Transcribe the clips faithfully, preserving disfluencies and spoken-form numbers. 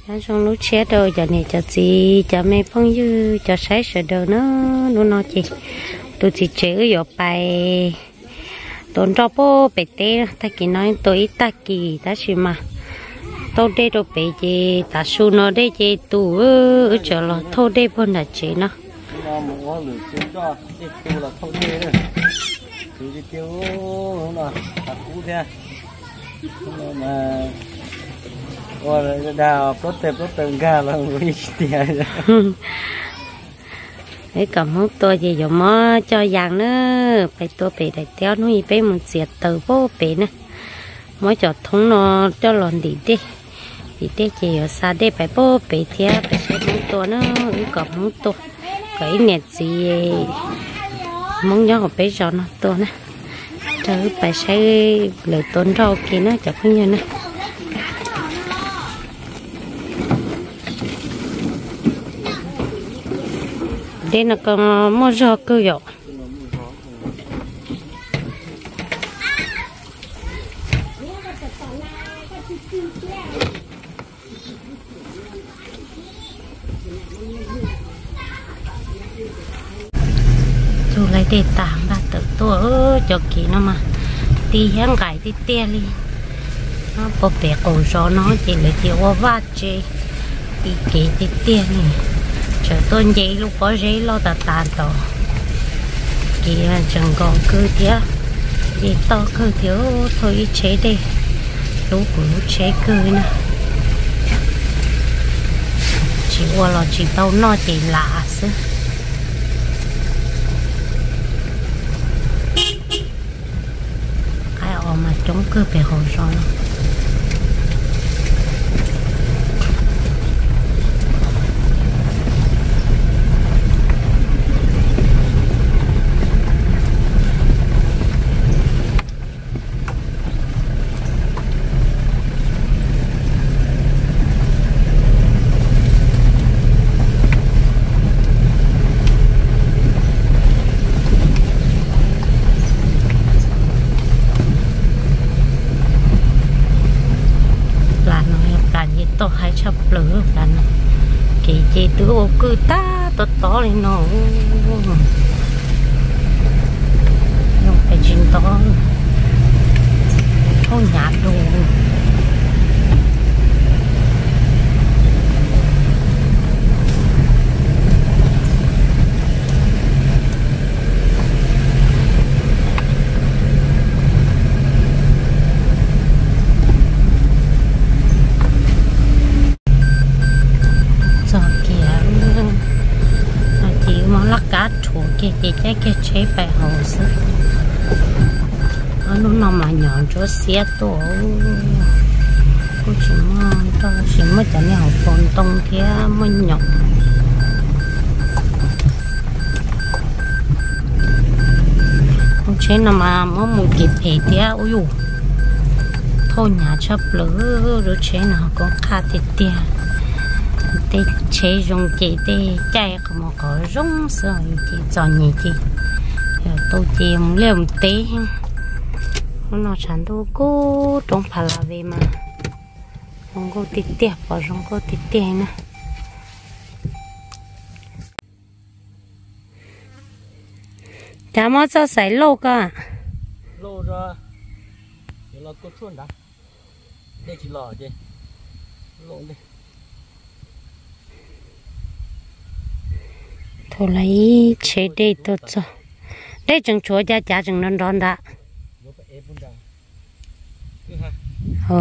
Nó xong lúc xe đồ cho này cho chị cho mấy phong dư cho sấy sợi đồ nó nó nó chị tôi chỉ chơi ở bài tốn cho bố bể tê ta kỳ nói tôi ta kỳ ta chỉ mà tôi đây đồ bể chị ta su nó đây chị tụ ở chỗ là thôi đây bọn là chị nó rồi đào có tệp có từng ga là người tiền đấy cầm hút tôi gì dùng mó cho vàng nữa phải tôi bị đại téo nuôi bé một diệt từ vô bé nữa mỗi chỗ thống nó cho lòn đi đi đi đi chỉ ở xa đây phải vô bé thia phải xem món tôi nó cầm hút tôi cái nét gì món nhớ của bé cho nó tôi nữa chứ phải xây lời tốn rau kia nó chẳng có như này đây là con mua rau cơ dọ chú lấy để tạm ra tự tôi cho kỹ nó mà đi hang gái đi tia đi nó bộ bể cổ gió nó chỉ là chỉ qua vắt chơi đi kỹ đi tia này chờ tôn giấy lúc có giấy lo tà tàn tổ kia chẳng còn cứ thế đi to cứ thiếu thôi chế đi lúc của lúc chế cứ nè chỉ qua là chỉ tao nó chỉ lạ chứ cái ổ mà chúng cứ phải hồi rồi tôi hay chập lửa lần kỳ chị tứ ô cứ ta to to lên nó nó phải chuyện to thôi nhạt đồ cái cái cái cái chế bài hồ sơ nó nó mà nhỏ cho xe tổ cô chỉ mà cho chỉ mới cho nên học phone tông thế mới nhỏ cô chế nó mà mới một kịp hệ thế ôi dụ thôi nhà chấp lỡ rồi chế nào có khá thiệt tiền để chế dùng chị để chạy không mà có rung rồi chị chọn nhỉ chị tôi chìm liều té nó chẳng đâu cô trong phải là về mà không có tít tiệp và không có tít tiệp nữa chả mất sao sấy lâu cả lâu rồi giờ là cô chuồn đã đây chỉ lò chứ lâu đi thôi lấy chế đây tốt cho đây chẳng chúa cha cha chẳng non đòn đã ờ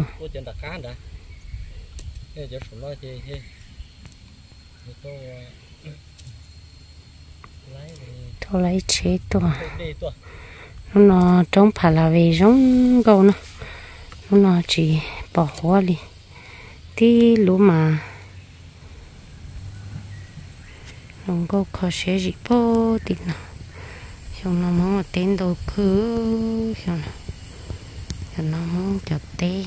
thôi lấy chế tôi nó trong phải là về giống gầu nó nó chỉ bỏ hoa đi tí lúa mà không có khó sẽ gì bố tí nào xong nó muốn tên đồ cứ xong nó nó muốn cho té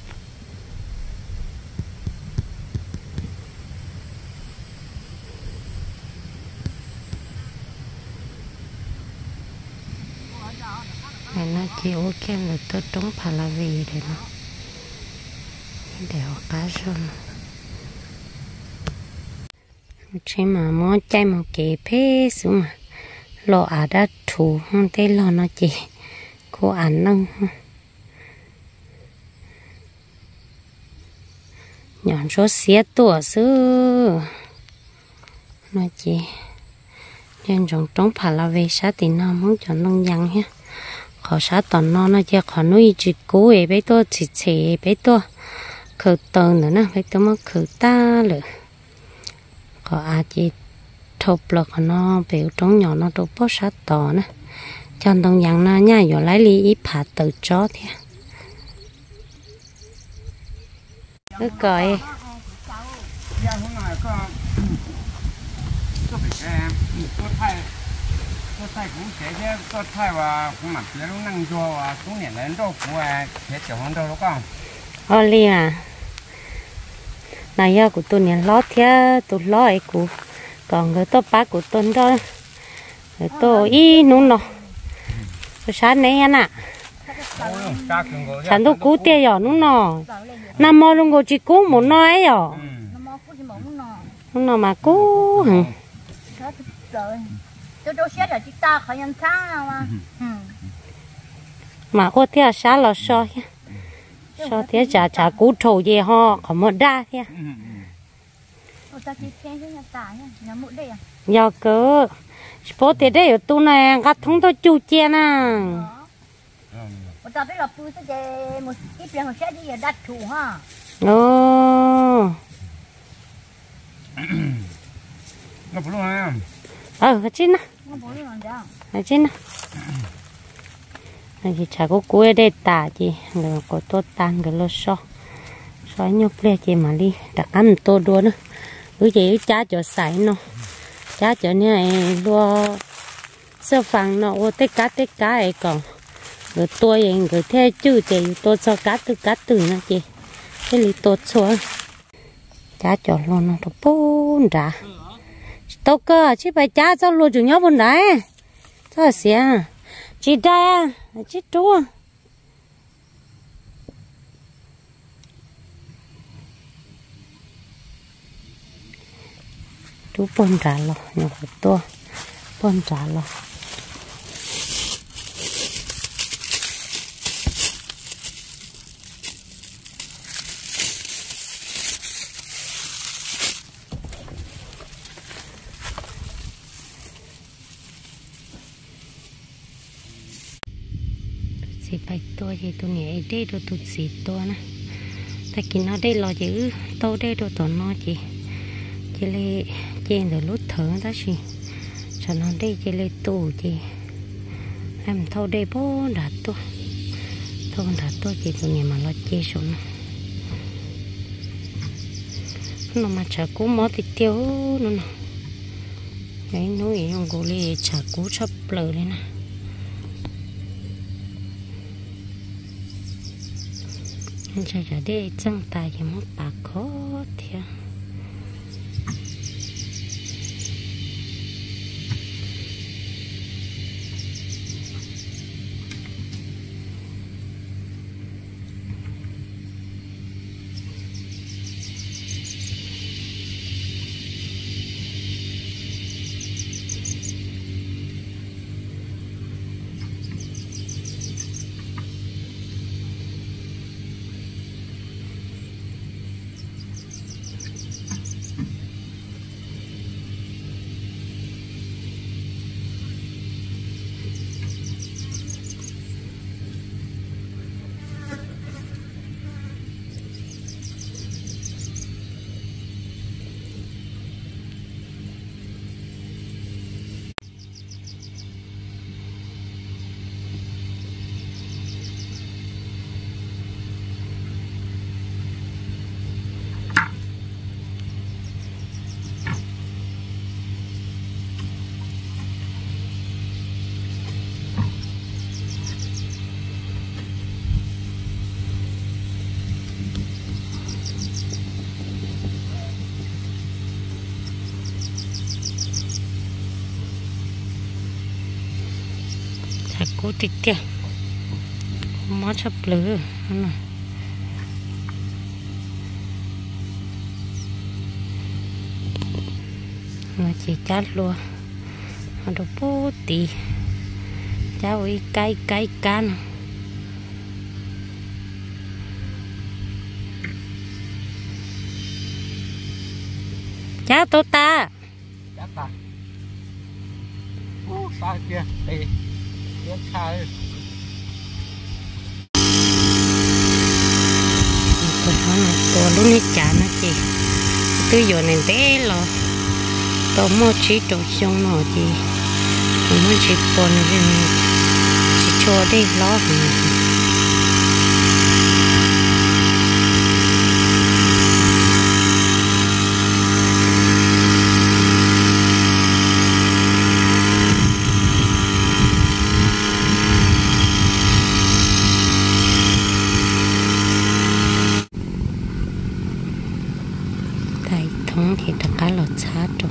này nó chỉ ok là tôi trống phải là vì để nó để cá rồi chế mà món chay mà kể phê xíu mà lọ à đã thủ không thấy lọ nó chỉ cô ăn nâng nhọn số xía tuổi xưa nó chỉ nên trong trong phải là về sát thì nó muốn chọn nông dân ha khó sát toàn nó nó chỉ khó nuôi chỉ cố ấy bé tôi chỉ chỉ bé tôi khử tờ nữa nè bé tôi mới khử ta rồi khó à chỉ thộp lực nó biểu trong nhỏ nó đâu có sát tỏ nè chọn nông dân nó nha rồi lấy đi ít phạt từ chó thế cứ coi có thay có thay cũng sẽ chứ có thay và cũng mặc cái lúc năng cho và cũng nhận đến đâu của thế kiểu hơn đâu đúng không? Oli à, này giờ của tôi nhận lót thế tôi lót ấy của còn người tôi bắt của tôi đó người tôi ý nung nọ tôi sáng nay anh ạ sáng tôi cú tiền rồi nung nọ năm mò luôn chỉ cú một nói rồi nung nọ mà cú hả? tôi đâu xét rồi chúng ta khỏi nhận sáng mà mà ô thế sáng là so so thế chả chả cú trầu gì họ có một đa thế giờ cơ bố thế đấy ở tu này gắt thúng tôi chu che nè ta biết là tôi sẽ một ít tiền sẽ đi đặt thủ ha ồ nó bự luôn à ờ cái chín nè nó bự luôn rồi cái chín nè cái chả có cua đây tả gì rồi có tô tan cái lô so so nhóc lên chị mà đi đặt ăn tô đua nữa cứ gì cha cho sải nó cha cho này đua sơ phẳng nó ô tết cá tết cá ấy còn rồi tôi ấy rồi theo chữ chị tôi cho cá từ cá từ nó chị cái lý tốt xuống cha cho luôn nó bốn đã tao cơ chỉ phải cha cho luôn chủ nhóc bốn đấy cho xía chị đây chị chúa chú bôn trả lo nhỏ to bôn trả lo xịt bạch tôi thì tôi nghĩ đây đồ tụt xịt tôi nè ta kỹ nó đây lo giữ tôi đây đồ tụt nó chị chị lấy trên rồi lút thở đó chị cho nó đây chị lấy tủ chị em thâu đây bố đã tôi thâu đã tôi chị tôi nghĩ mà lo chê xuống nó mà chả cú mót thì tiêu nó nè đấy nói ông cô lấy chả cú sắp lờ lên nè chả chả để chân tay thì mất bạc khó thiệt cú tịch tiệt mót sắp lử này mà chỉ chát luôn họ đâu bố tí cháu ấy cay cay can cháu tốt ta Chắc ta. Ô, xa kia. Đây. Rất xa ơi. Còn nó là to lúc này chả nó chị. Tôi giờ này bé lo. Tôi mua chỉ trộn xong nó chị. Tôi mua chỉ bồn chỉ cho đi lo. Thì tất cả lọt sát rồi.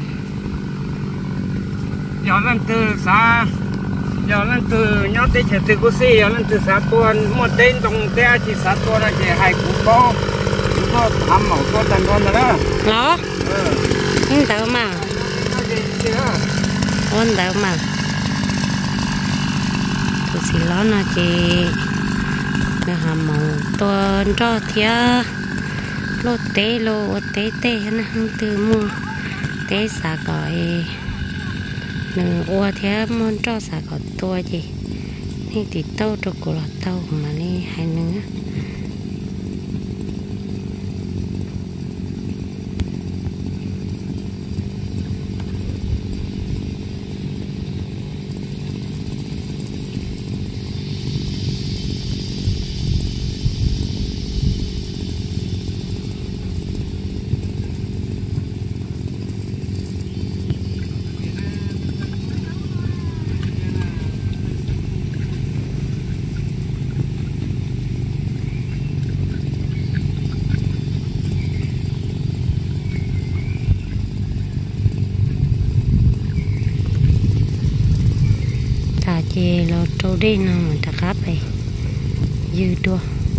Giờ lần từ xa, giờ lần từ nhau tới chợ từ cô si, giờ lần từ xa tuần một tên trong té chỉ sát tuần là chỉ hai cú có, cú có thăm mỏng có tận con rồi đó. Đó. Ừ. Không đâu mà. Không đâu mà. Tôi xin lỗi nó chỉ nó hàm mỏng tuần cho thia. Lô tế lô tế tế nó không từ mua tế xả gọi nửa ua thế muốn cho xả gọi tua gì nên thì tao cho cổ là tao mà đi hai nữa chị lo trâu đi nó mà ta khắp này dư đua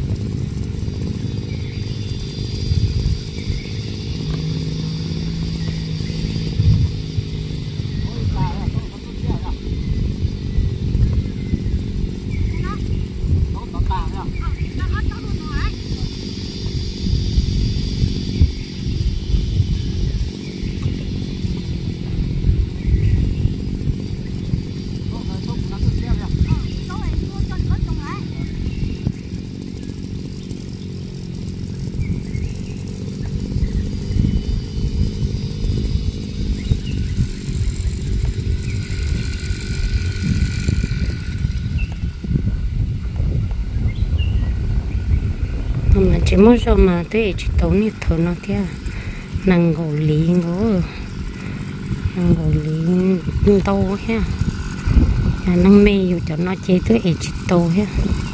mà chỉ muốn cho mà thế chỉ tốn như thở nó thế năng gỗ lý gỗ năng gỗ lý tàu ha năng mê dù cho nó chế tới chỉ tàu ha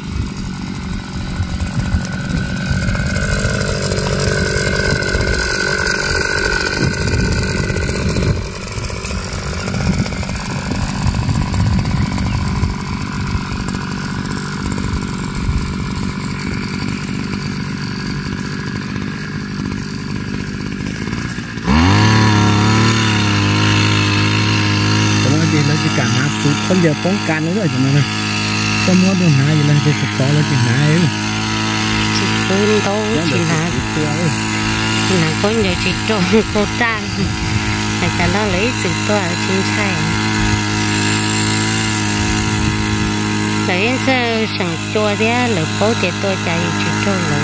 cả hạt sụt không giờ bóng can nữa rồi cho nó có mua đồ hái gì là cái sụt to là chỉ hái ấy chỉ phun đâu chỉ hái là có nhiều chỉ trộn cô trang phải cả nó lấy sự to chính sai lấy ra sẵn chua đấy lỡ bố thì tôi chạy chỉ trộn lỡ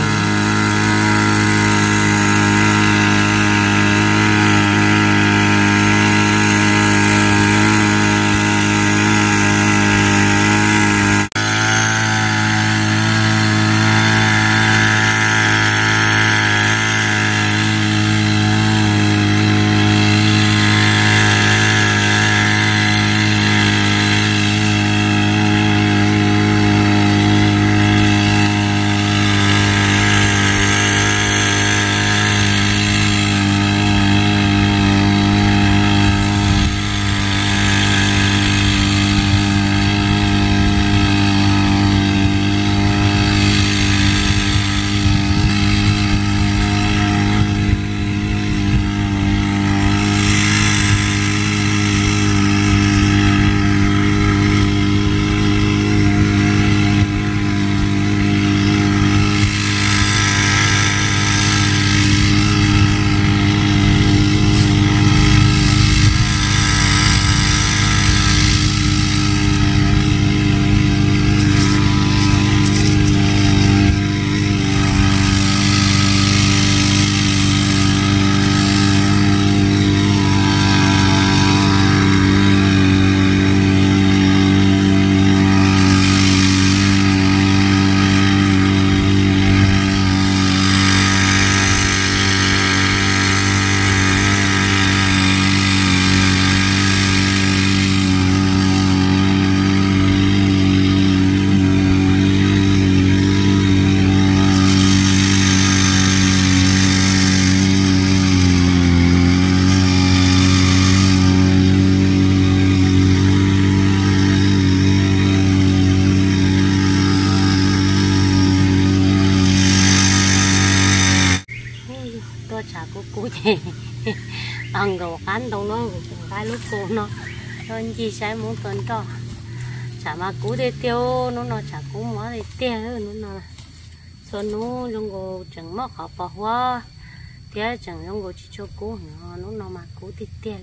ăn đồ cán đâu nó cái lúc cô nó đơn gì sai muốn tuần cho chả mà cú để tiêu nó nó chả cú mở để tiêu nó nó cho nó trong cô chẳng mất họ bỏ hoa thế chẳng trong cô chỉ cho cú nó nó nó mà cú thì tiêu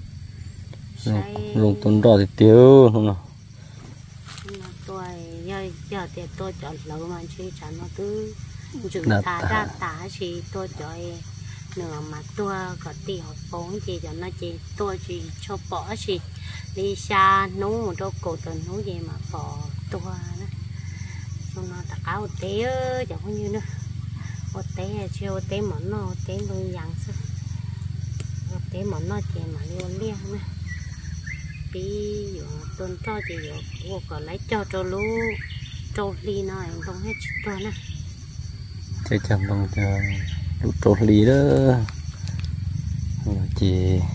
dùng tuần đỏ thì tiêu không nào tôi giờ giờ thì tôi chọn lỡ mà chỉ chả nó cứ chừng ta ra ta chỉ tôi chọn nửa mà tôi có tiền học vốn chỉ cho nó chỉ tôi chỉ cho bỏ chỉ đi xa nấu một đôi cổ tuần nấu gì mà bỏ tôi đó cho nó tất cả một té chẳng có như nữa một té chiều té món nó té luôn dặn sao một té món nó chỉ mà liên liên nữa bí dụ tuần cho thì dụ của còn lấy cho cho lú cho ly nó không hết tuần nữa chơi chầm bằng cho lú trộn ly đó chỉ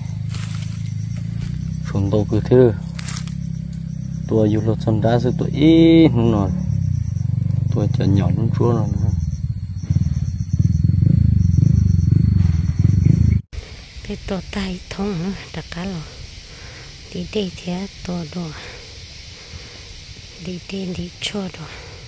phun đầu cứ thứ tua du lịch sân đá sự tuổi ít không nói tua chợ nhỏ luôn chúa rồi cái tua tay thông nữa tất cả rồi đi đây thì tua đồ đi đây đi cho đồ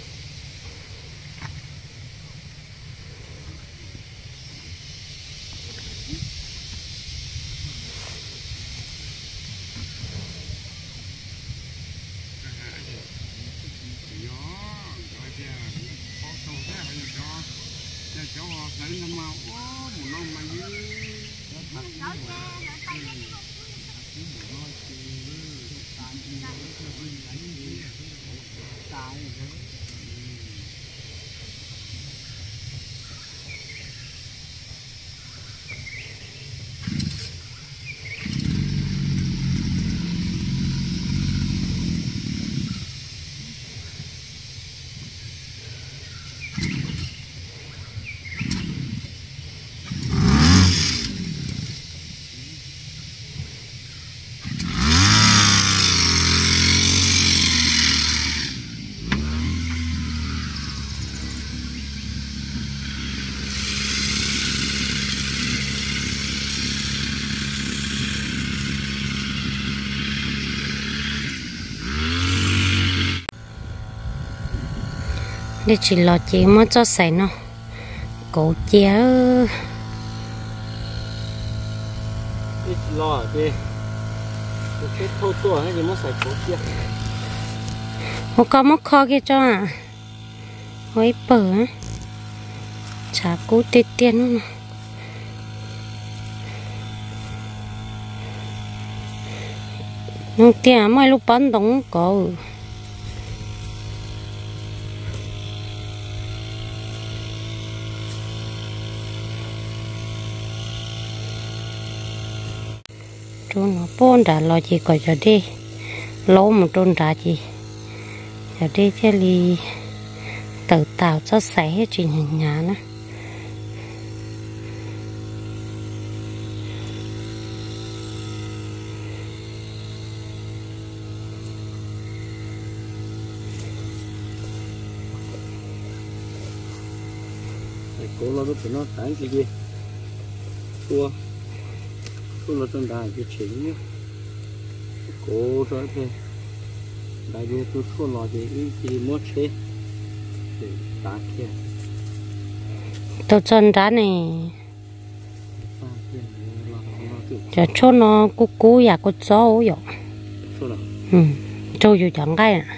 để chỉ lọt chỉ mới cho xài nó cổ chia lo đi cái thô tua hay gì mới xài cổ chia một con móc kho kia cho à hối bờ chả cú tê tiền luôn nhưng tiền mấy lúc bán đóng có nó bốn đã lo gì coi cho đi lỗ một trôn đã gì cho đi thế li tự tạo cho sấy hết chuyện nhà nhà nữa cố lo được nó tán cái gì tua tôi là trong đài cái chính nhá cố rồi thế đại diện tôi thua lo gì cái mất chế để đá kia tôi chân đá này cho cho nó cú cú ya cú chó vậy ừ cho dù chẳng cái à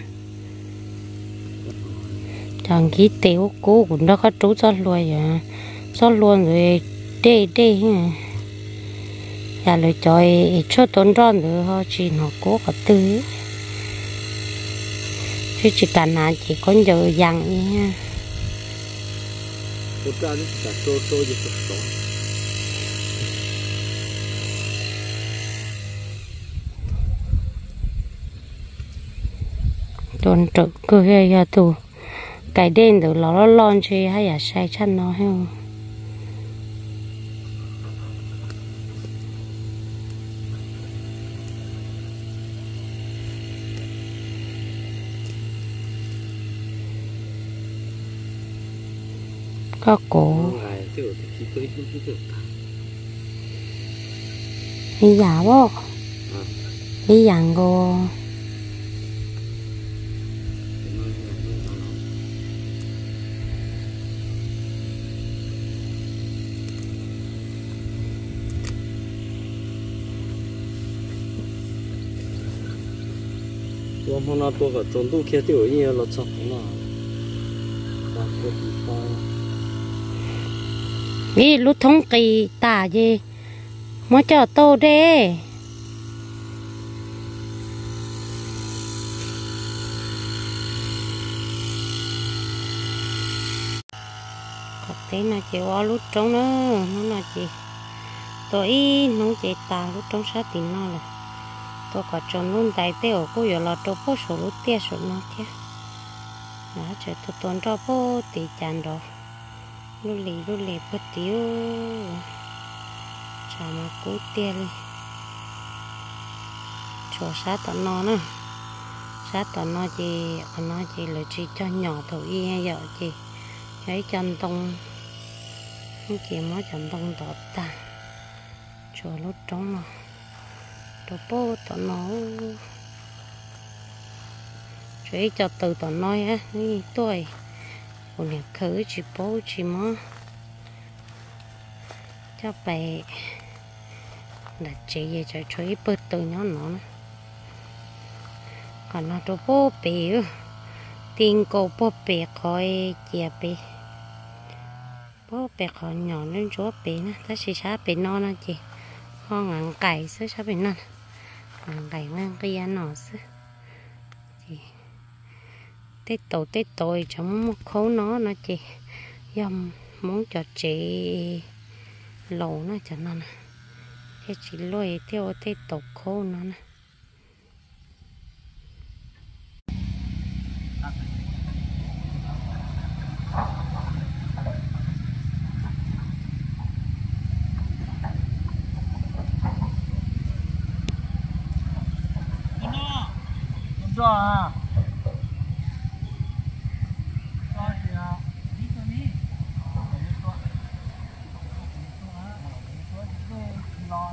chẳng cái tiểu cú cũng đã có chú cho luôn à cho luôn rồi đây đây giờ lại chơi cho tốn ròn nữa họ chỉ nó cố cả tư chứ chỉ cần là chỉ có giờ dặn nha đồn trực cứ hay là tù cái đen từ lò lon chơi hay là sai chân nó hay không có cổ hi giả vô hi dạng go tôi hôm nay tôi có trốn tu kia tiểu gì là chọc nó ta có bị phai vì lúc thống kỳ tả gì mới cho tô đê có tí nó chỉ qua lúc trống nữa nó là chỉ tôi nó chỉ tả lúc trống sát thì nó là tôi có trồng luôn tại tiêu cô giờ là tôi bố số lúc tia số nó chứ đó trời tôi tuần cho bố tỷ chán đó lúc lì lúc lì bớt tiêu chả mà cố tia đi cho sát tận nó nè sát tận nó gì nó chỉ là chỉ cho nhỏ thôi y giờ chị cái chân tông cái kia mới chân tông đọt ta cho lúc trống nó đồ bố tụi nó chỉ cho từ tụi nói á đi tôi còn nhà khử chỉ bố chỉ mó cho bé là chỉ về cho chơi bớt từ nhỏ nó còn nó đồ bố bé tiền cô bố bé khỏi chia bé bố bé khỏi nhỏ lên chỗ bé nè ta chỉ xá bé non nè chị con ngắn cày xứ xá bé non ngắn cày ngang kia nó xứ chị tết tổ tết tội trong một khấu nó nó chị dòng muốn cho chị lẩu nó cho nó nè cái chị lôi theo tết tổ khấu nó nè cho à cho thì à đi cho đi lo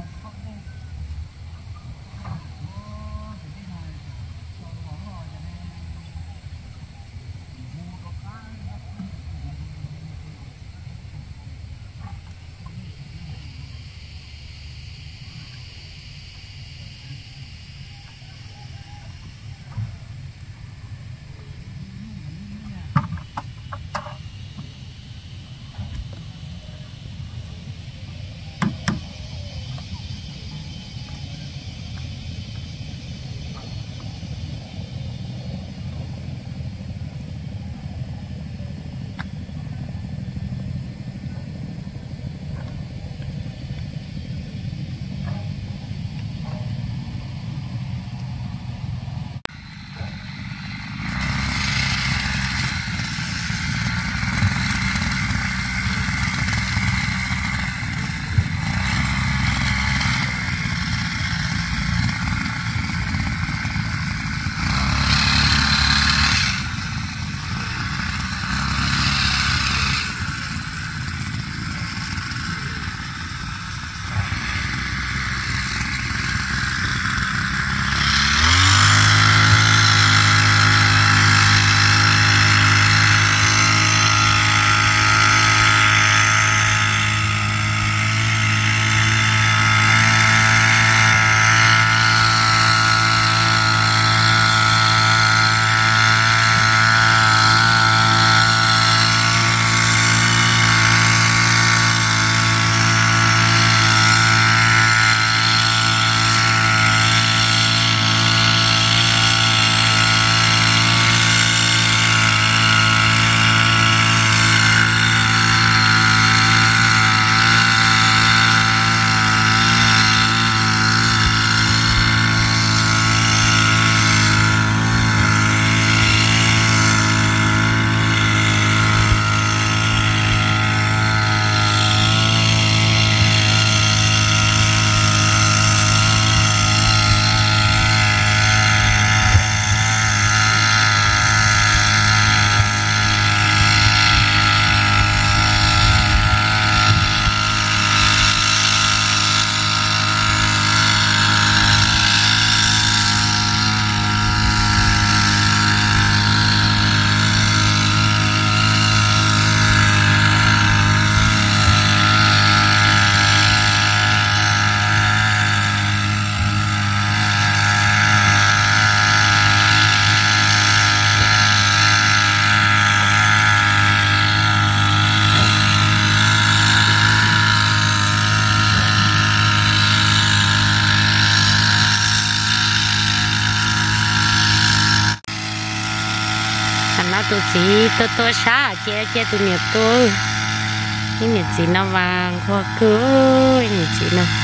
là tụi chị tôi tôi xa che che tụi nhiệt tôi cái nhiệt chị nó vàng hoa cứ nhiệt chị nó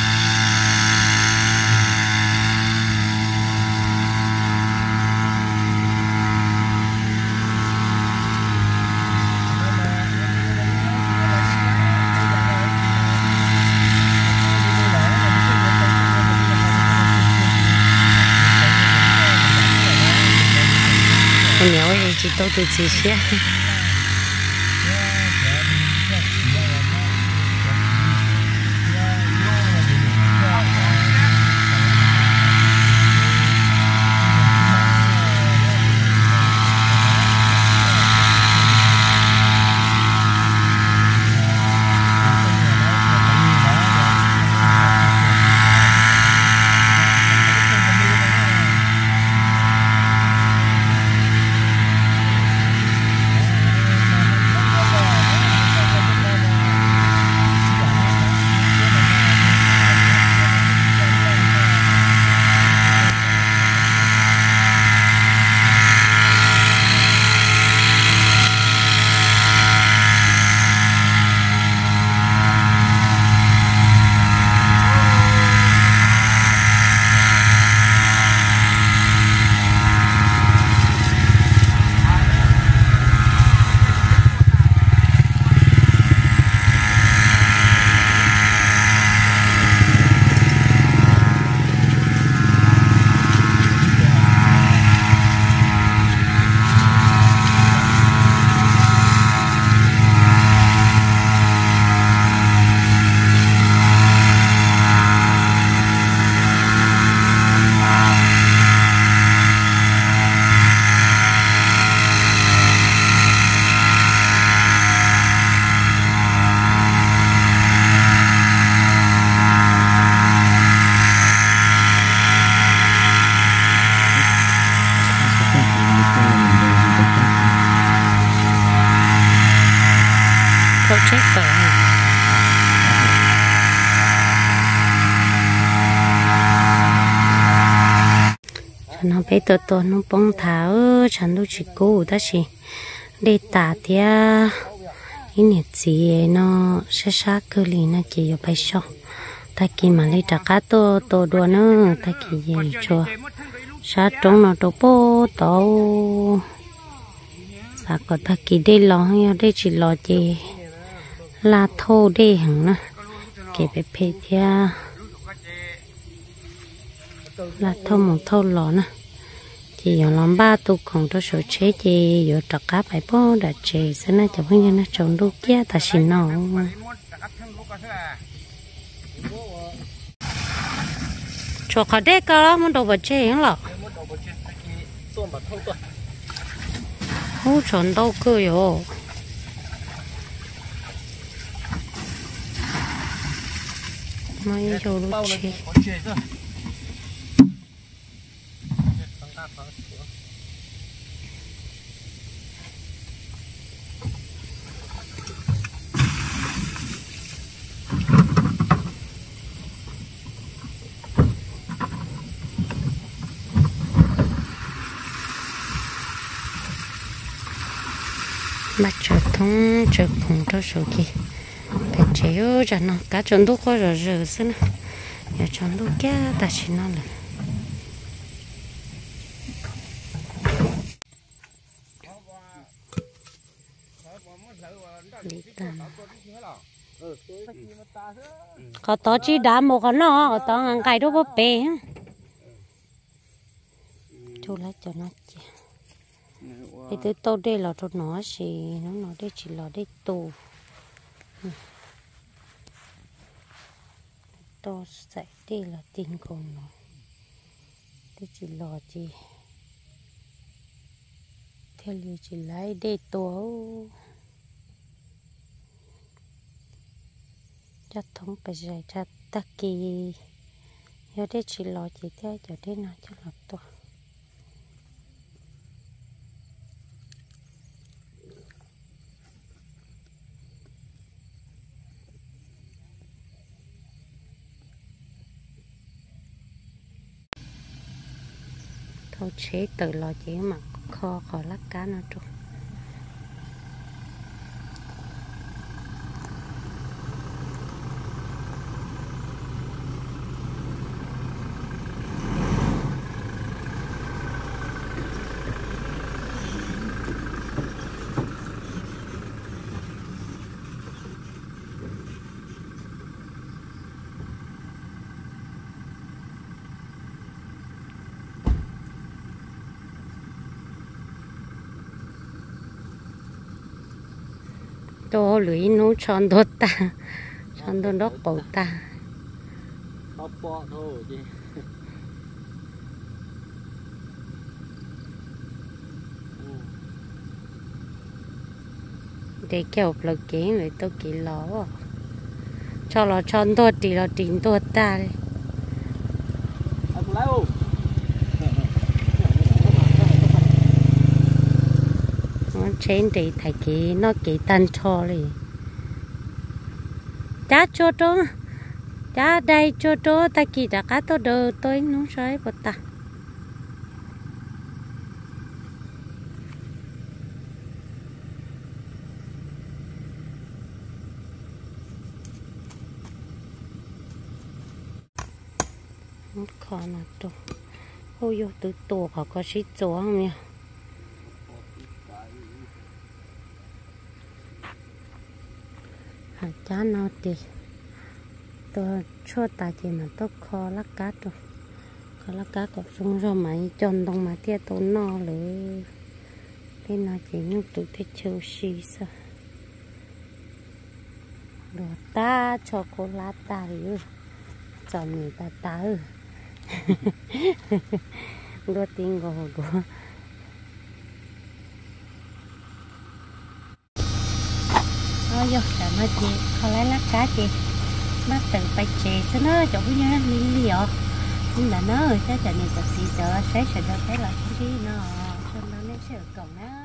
con nhớ thì chị tôi tụi chị xe không chết rồi nó bé tôi tôi nó bông tháo chẳng đâu chỉ cố đó chỉ để tả tia cái nhiệt gì nó sát sát cơ lì nó chỉ ở bên sau ta kia mà lấy trả cá to to đua nữa ta kia gì cho sát trong nó đâu bố tàu sao có ta kia đây lo đây chỉ lo gì là thô đi hẳn nè kể về phê thia là thô một thô lò nè chỉ ở làm ba tu còn cho số chế chỉ ở trật cá phải bó đã chế sẽ nó cho bây giờ nó trồng đu kia ta xin nó cho cả đấy cả lắm muốn đồ vật chế hả lọ hú chọn đâu cơ yo mấy chỗ lúc chế bắt chợt thông chợt phồng cho số kia phải chế cho nó cá chọn đúc có rồi rồi xin giờ chọn đúc kia ta chỉ nó là có to chỉ đá một con nó có to ngang cài đâu bắp bể chú lấy cho nó chị cái thứ tô đây là cho nó chỉ nó nó đây chỉ là đây tô tô sậy đây là tiền còn nó đây chỉ là gì theo như chỉ lấy đây tô cho thông phải dạy cho ta kỳ giờ đây chỉ là gì theo giờ đây nó cho là tô thôi chế tự lo chế mà kho khỏi lắc cá nó trục đồ lưỡi nó tròn đốt ta tròn đốt đốt bầu ta bọc bọ thôi chứ để kiểu lực kiến rồi tôi kỹ ló cho nó tròn đốt thì nó chín đốt ta đi anh lấy không nó trên thì thấy cái nó cái tan cho đi cha cho đó cha đây cho đó ta kỳ đã cá tôi đỡ tôi nó sai bớt ta khó nào đâu ôi yo tụi tổ họ có xí chó không nhỉ hạt chá nó thì tôi cho ta chỉ mà tôi kho lá cá rồi kho lá cá có xong rồi mà chọn đông mà tia tôi noเลยthế nó chỉ nhung tụi thế châu xí sao đồ ta cho cô lá ta rồi cho người ta ta ư đồ tiếng gò đồ ôi yo chả nói chị không lấy lá cá chị mắt từ bay chè sao nó chỗ nhá liên liều nhưng là nó chắc chắn này tập gì đó sẽ sẽ được cái là cái gì nó cho nó nên sẽ còn á